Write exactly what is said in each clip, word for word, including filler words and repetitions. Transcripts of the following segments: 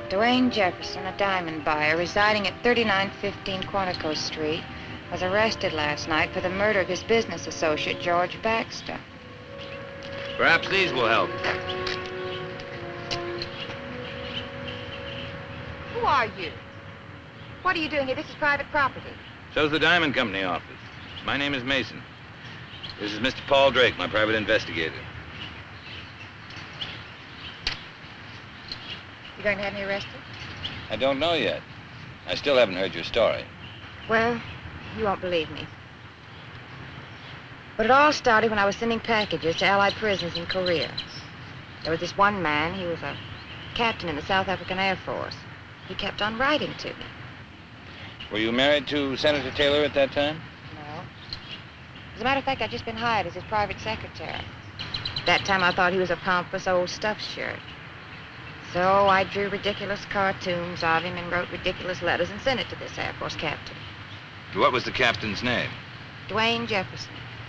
Dwayne Jefferson, a diamond buyer residing at thirty-nine fifteen Quantico Street, was arrested last night for the murder of his business associate, George Baxter. Perhaps these will help. Who are you? What are you doing here? This is private property. So's the Diamond Company office. My name is Mason. This is Mister Paul Drake, my private investigator. You going to have me arrested? I don't know yet. I still haven't heard your story. Well, you won't believe me. But it all started when I was sending packages to Allied prisons in Korea. There was this one man, he was a captain in the South African Air Force. He kept on writing to me. Were you married to Senator Taylor at that time? No. As a matter of fact, I'd just been hired as his private secretary. That time I thought he was a pompous old stuffed shirt. So I drew ridiculous cartoons of him and wrote ridiculous letters and sent it to this Air Force captain. What was the captain's name? Dwayne Jefferson.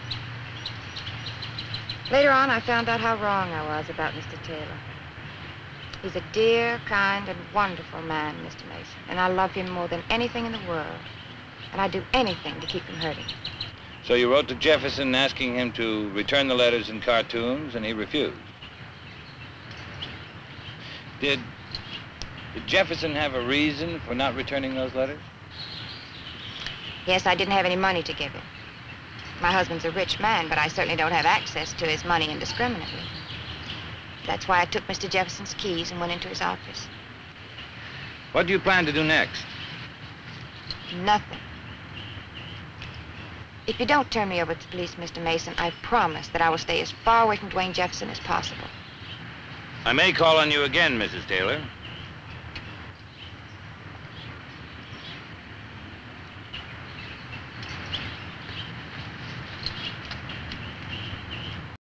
Later on, I found out how wrong I was about Mister Taylor. He's a dear, kind, and wonderful man, Mister Mason, and I love him more than anything in the world. And I'd do anything to keep from hurting him. So you wrote to Jefferson asking him to return the letters and cartoons, and he refused. Did, did Jefferson have a reason for not returning those letters? Yes, I didn't have any money to give him. My husband's a rich man, but I certainly don't have access to his money indiscriminately. That's why I took Mister Jefferson's keys and went into his office. What do you plan to do next? Nothing. If you don't turn me over to the police, Mister Mason, I promise that I will stay as far away from Dwayne Jefferson as possible. I may call on you again, Missus Taylor.